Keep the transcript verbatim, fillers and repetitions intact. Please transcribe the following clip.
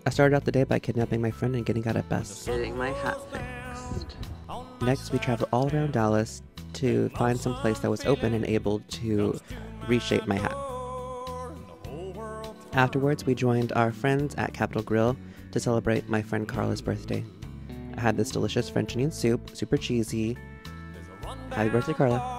I started out the day by kidnapping my friend and getting out at best. Getting my hat fixed. Next, we traveled all around Dallas to find some place that was open and able to reshape my hat. Afterwards, we joined our friends at Capital Grill to celebrate my friend Carla's birthday. I had this delicious French onion soup, super cheesy. Happy birthday, Carla.